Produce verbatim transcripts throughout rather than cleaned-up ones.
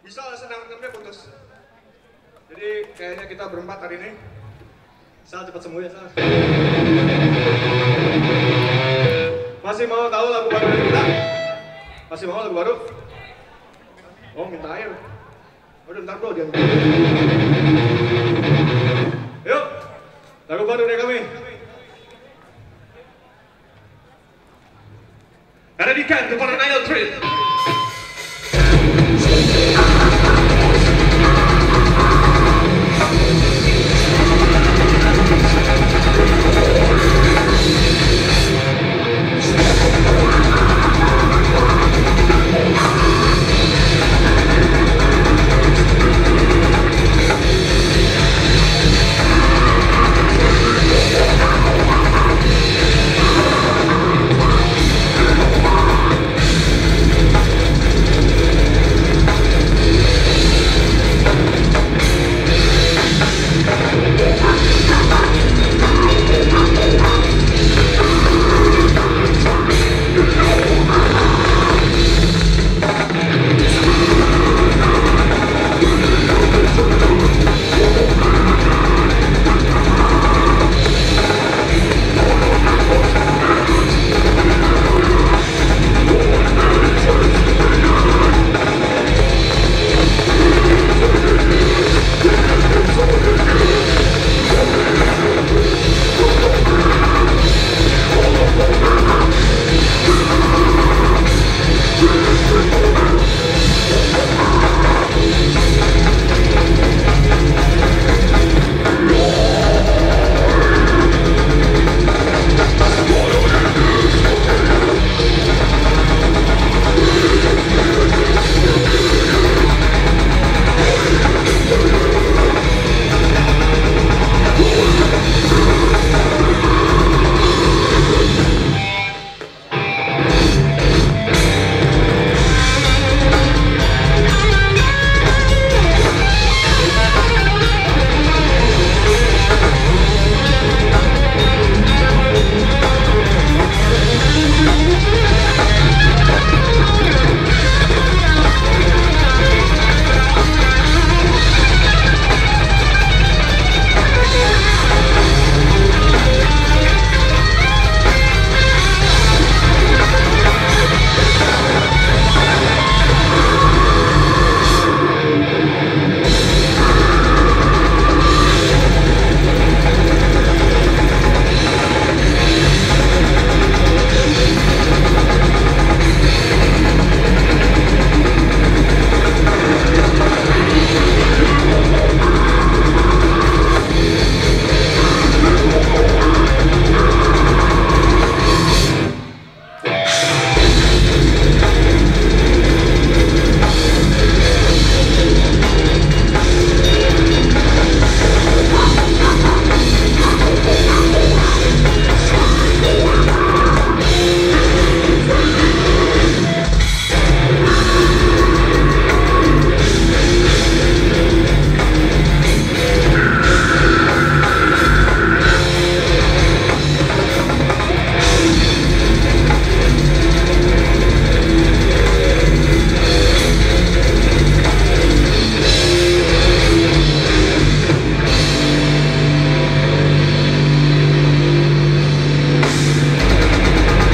bisa senang-senangnya putus. Jadi kayaknya kita berempat hari ini. Sal cepat sembuh ya Sal. Masih mau tahu lagu baru dari kita? Masih mau lagu baru? Oh minta air. Udah ntar bro dia. Yuk, lagu baru dari kami. Ada di kan kepada Nile Trip.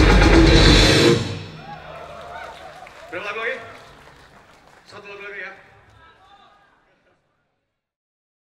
Berapa lagu lagi? Satu lagu lagi ya.